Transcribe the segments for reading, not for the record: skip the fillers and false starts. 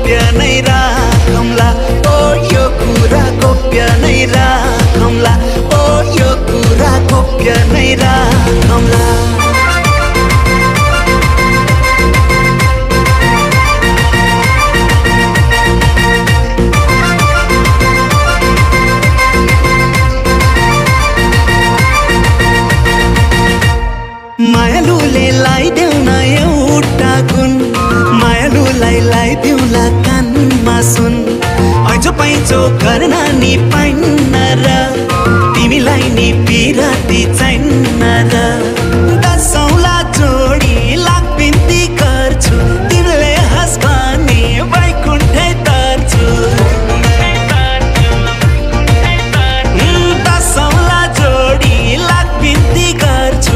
गोप्य नै राखौँला ओ यो कुरा गोप्य नै राखौँला ओ यो कुरा गोप्य नै राखौँला मायालुले लाइदेऊ न एउटा गुण मायालुलाई लाइदेऊला कानमा सुन ऐचो पैचो गर्न नि पाइन्न र तिमीलाई नि पिराती चाहिन्न र दसौँला जोडी लाख बिन्ती गर्छु तिमीले हँस भने वैकुण्ठै तर्छु दसौँला जोडी लाख बिन्ती गर्छु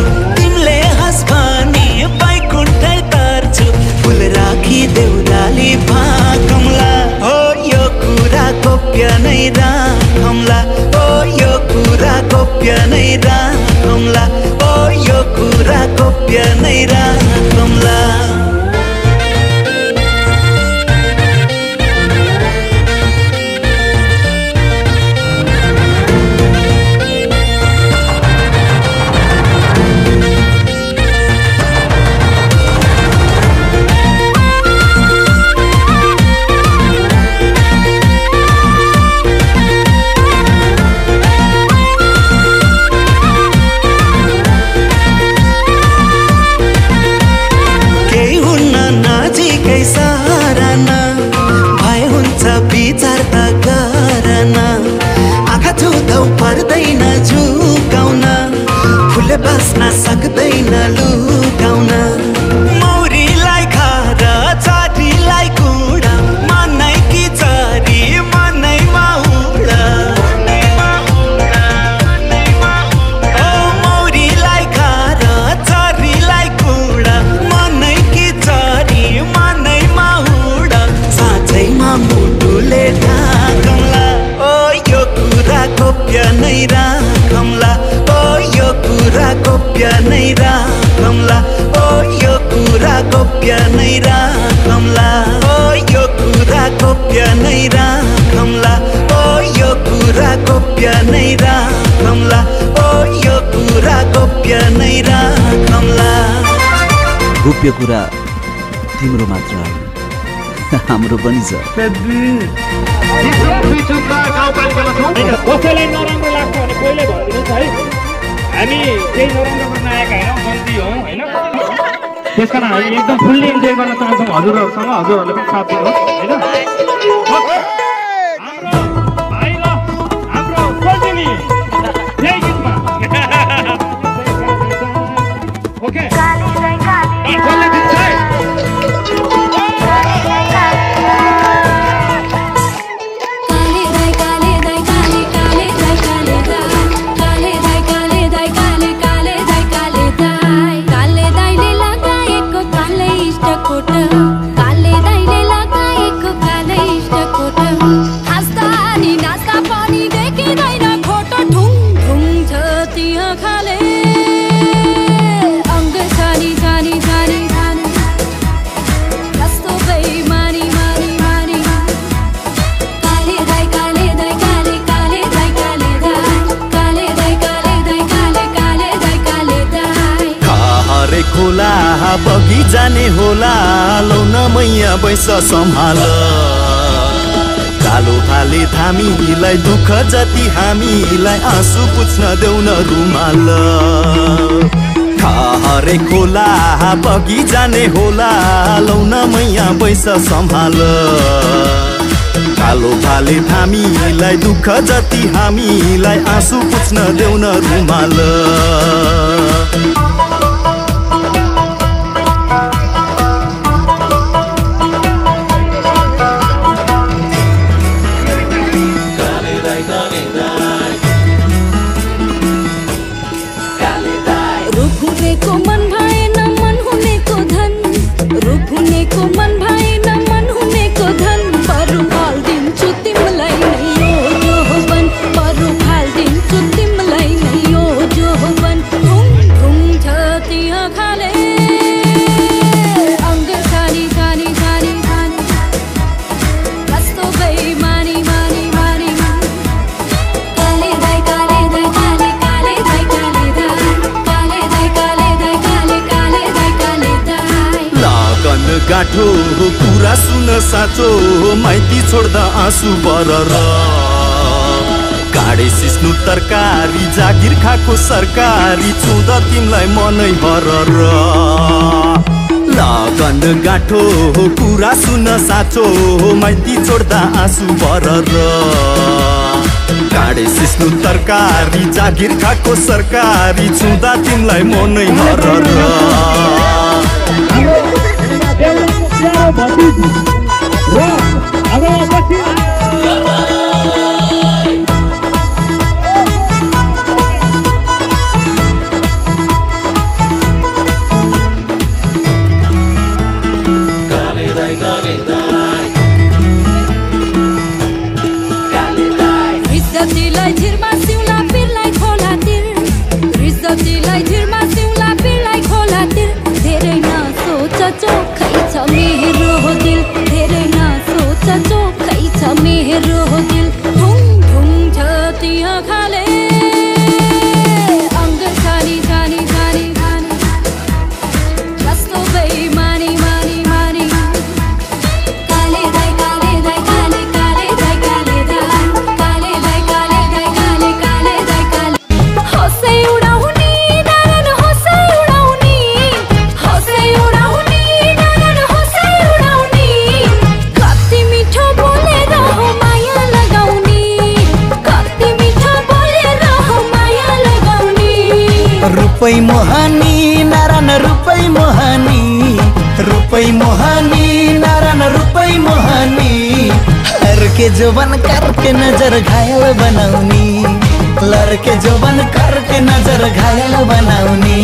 देउराली भाकमला हो यो कुरा गोप्य नै राखौँला ओ यो कुरा गोप्य नै राखौँला ओ यो कुरा गोप्य नै राखौँला विचार त गर न आँखा छुँदै पर्दैन झुकाउन फुलले बाँच्न सक्दैन लुकाउन मौरीलाई खाएर चरीलाई कुँडा मनै कि चरी मनैमा उडा ओ मौरीलाई खाएर चरीलाई कुँडा मनै कि चरी मनैमा उडा साँच्चैमा मुटुले ढाकौँला ओ यो कुरा गोप्य नै राखौँला ओ यो कुरा गोप्य नै राखौँला ओ यो कुरा गोप्य नै राखौँला ओ यो कुरा गोप्य नै राखौँला ओ यो कुरा गोप्य नै राखौँला ओ यो कुरा गोप्य नै राखौँला गोप्य कुरा तिम्रो मात्र होइन हाम्रो पनि छ कसैलाई नराम्रो लाग्छ भने पहिल्यै भनिदिनुहोस् है हामी केही नराम्रो गर्न आएका हैनौँ बन्दी हौँ होइन त्यस कारण हामी एकदम फुल्ली इन्जोय गर्न चाहन्छौँ हजुरहरूसँग हजुरहरूले पनि साथ दिनुहोस् होइन हाम्रो भाइ र हाम्रो बल्जिनी यही गीतमा ओके कसले दिन्छ है खोला बगी जाने होला लौ न मैया बैस सम्हाल कालो फाले थामीलाई दुःख जति हामीलाई आँसु पुछ्न देऊ न रुमाल हरे खोला बगी जाने होला लौ न मैया बैस सम्हाल कालो फाले थामीलाई दुःख जति हामीलाई आँसु पुछ्न देऊ न रुमाल Thùng गाठो कुरा सुन साँचो माइती छोड्दा आँसु बरर काँडे सिस्नु तरकारी जागिर खाको सरकारी छुँदा तिमलाई मनै हरर लगन गाठो कुरा सुन साँचो माइती छोड्दा आँसु बरर काँडे सिस्नु तरकारी जागिर खाको सरकारी छुँदा तिमलाई मनै हरर रुपै मोहनी नारायण रुपै मोहनी रुपै मोहनी नारायण रुपै मोहनी लड़के जोबन करके नजर घायल बनाउनी लड़के जोबन करके नजर घायल बनाउनी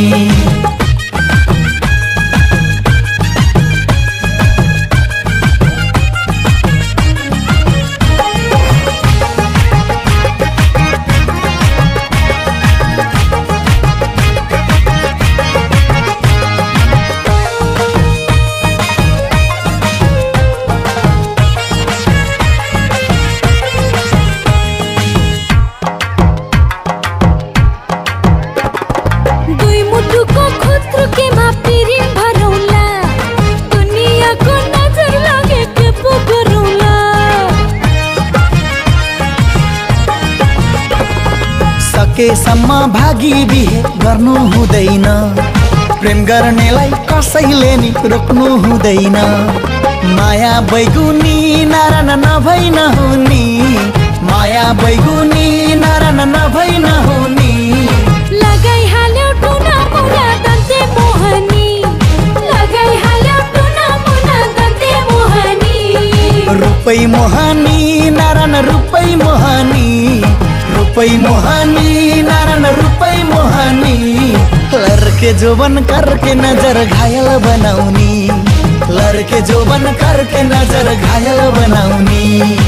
सकेसम्म भागी बिहे गर्नु हुँदैन प्रेम गर्नेलाई कसैले नि रोक्नु हुँदैन माया बैगुनी नारायण नभई नहुनी माया बैगुनी नारायण नभई नहुनी लगाइहाल्यो टुना मुना दन्ते मोहनी लगाइहाल्यो टुना मुना दन्ते मोहनी रुपै मोहनी नारायण रुपै मोहनी रुपै मोहनी नारायण रुपै मोहनी लड़के जोबन करके नजर घायल बनाउनी लड़के जोबन करके नजर घायल बनाउनी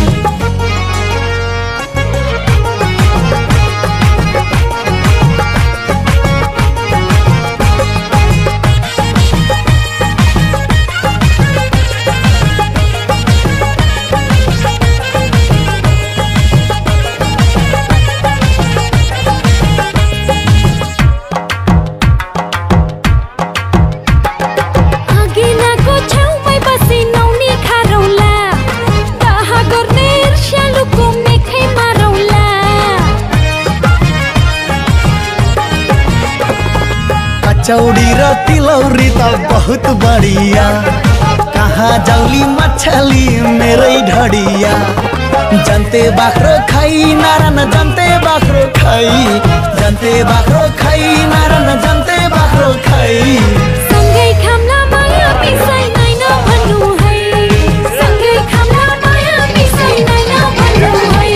चौड़ी र तिलौरी त बहुत बढिया कहाँ जाउली मछली मेरै ढडिया जनते बाख्रो खाई नारायण जनते बाख्रो खाई जनते बाख्रो खाई नारायण जनते बाख्रो खाई सँगै खामला माया मिसाइ नाइन भन्नु है सँगै खामला माया मिसाइ नाइन भन्नु है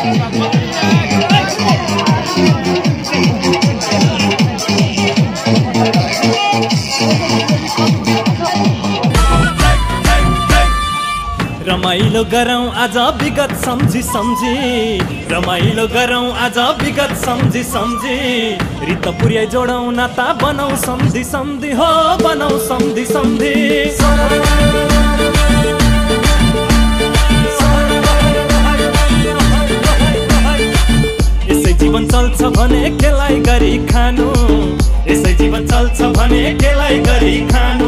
रमाइलो गरौँ आज विगत सम्झी सम्झी रमाइलो गरौँ आज विगत सम्झी सम्झी रित पुर्याइ जोडौँ नाता बनाऊ सम्झी सम्झी हो बनाऊ सम्झी सम्झी यसै जीवन चल्छ भने केलाई गरी खानु यसै जीवन चल्छ भने केलाई गरी खानु